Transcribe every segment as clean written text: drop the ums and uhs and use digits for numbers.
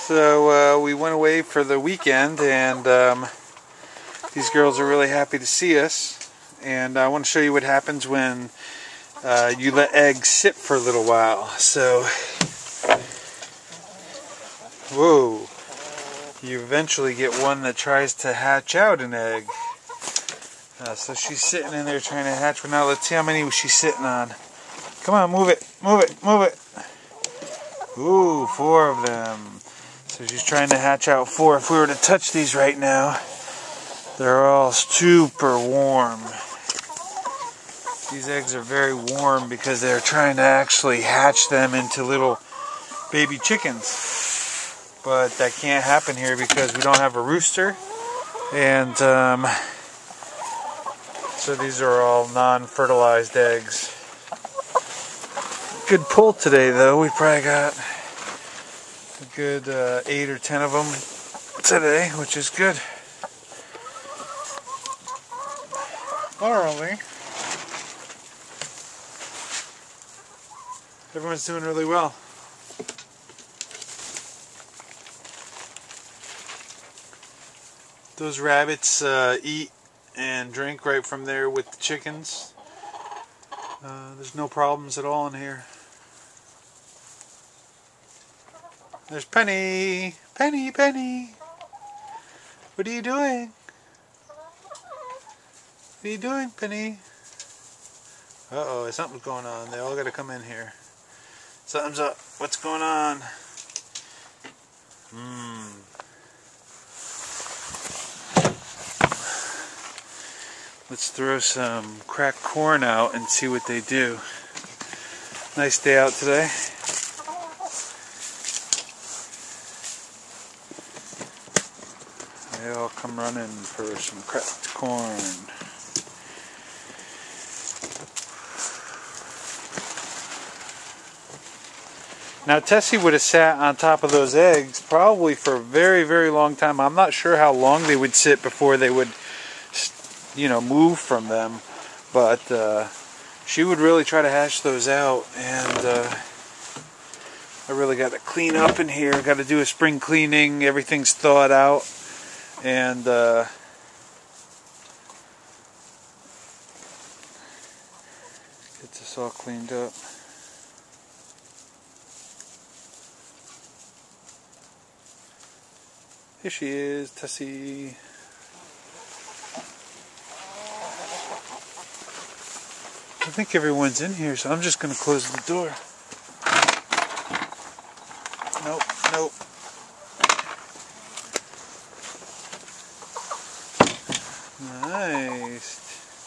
So we went away for the weekend, and these girls are really happy to see us. And I want to show you what happens when you let eggs sit for a little while. So, whoa, you eventually get one that tries to hatch out an egg. So she's sitting in there trying to hatch one out. Let's see how many she's sitting on. Come on, move it, move it, move it. Ooh, 4 of them. So she's trying to hatch out 4. If we were to touch these right now, they're all super warm. These eggs are very warm because they're trying to actually hatch them into little baby chickens. But that can't happen here because we don't have a rooster. And so these are all non-fertilized eggs. Good pull today, though. We probably got a good 8 or 10 of them today, which is good. Alright. Everyone's doing really well. Those rabbits eat and drink right from there with the chickens. There's no problems at all in here. There's Penny! Penny, Penny! What are you doing? What are you doing, Penny? Uh-oh, something's going on. They all gotta come in here. Something's up. What's going on? Let's throw some cracked corn out and see what they do. Nice day out today. They all come running for some cracked corn. Now Tessie would have sat on top of those eggs probably for a very, very long time. I'm not sure how long they would sit before they would, move from them. But she would really try to hash those out. And I really got to clean up in here. Got to do a spring cleaning. Everything's thawed out. And get this all cleaned up. Here she is, Tessie. I think everyone's in here, so I'm just going to close the door. Nope, nope. Nice.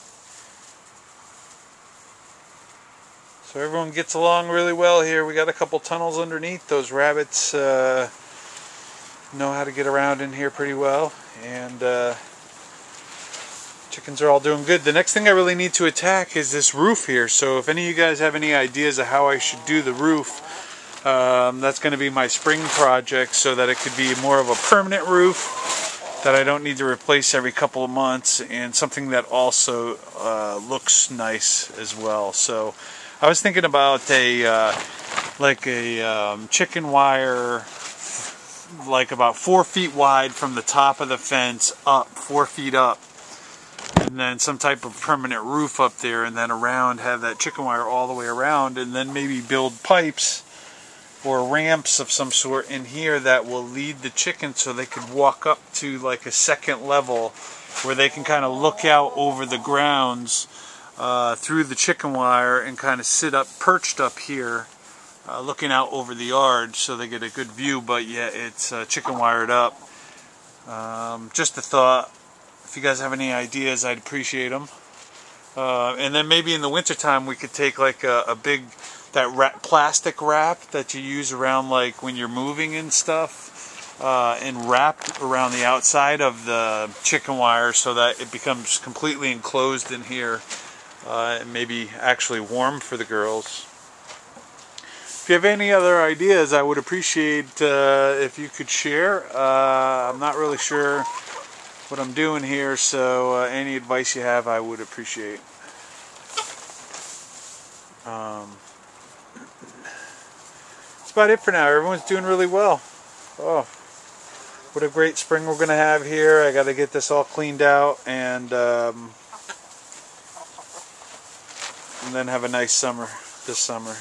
So everyone gets along really well here. We got a couple tunnels underneath. Those rabbits know how to get around in here pretty well, and chickens are all doing good. The next thing I really need to attack is this roof here, so if any of you guys have any ideas of how I should do the roof, that's going to be my spring project, so that it could be more of a permanent roof that I don't need to replace every couple of months, and something that also looks nice as well. So I was thinking about a chicken wire, like about 4 feet wide from the top of the fence up, 4 feet up, and then some type of permanent roof up there, and then around have that chicken wire all the way around, and then maybe build pipes or ramps of some sort in here that will lead the chickens so they could walk up to like a second level where they can kind of look out over the grounds through the chicken wire and kind of sit up, perched up here, looking out over the yard, so they get a good view, but yet it's chicken wired up. Just a thought. If you guys have any ideas, I'd appreciate them. And then maybe in the wintertime we could take like a big plastic wrap that you use around like when you're moving and stuff, and wrap around the outside of the chicken wire so that it becomes completely enclosed in here, and maybe actually warm for the girls. If you have any other ideas, I would appreciate if you could share. I'm not really sure what I'm doing here, so any advice you have I would appreciate. That's about it for now. Everyone's doing really well. Oh, what a great spring we're going to have here. I got to get this all cleaned out and then have a nice summer this summer.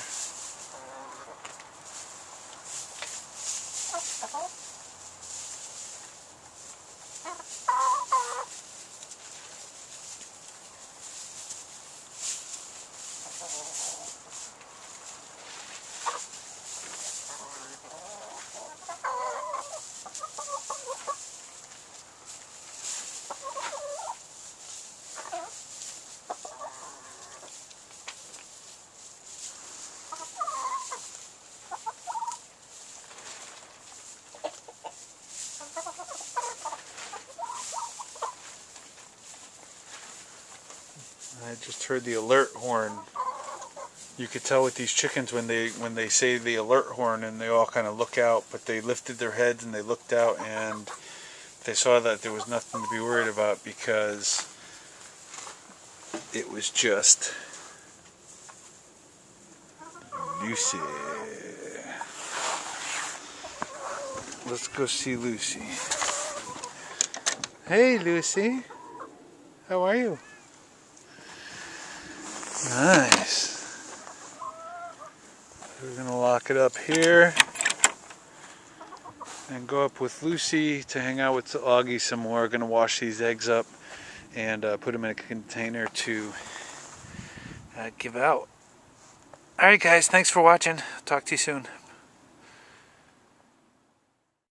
I just heard the alert horn. You could tell with these chickens when they say the alert horn and they all kind of look out, but they lifted their heads and they looked out and they saw that there was nothing to be worried about because it was just Lucy. Let's go see Lucy. Hey Lucy, how are you? Nice. We're going to lock it up here and go up with Lucy to hang out with Augie some more. Going to wash these eggs up and put them in a container to give out. Alright guys, thanks for watching. Talk to you soon.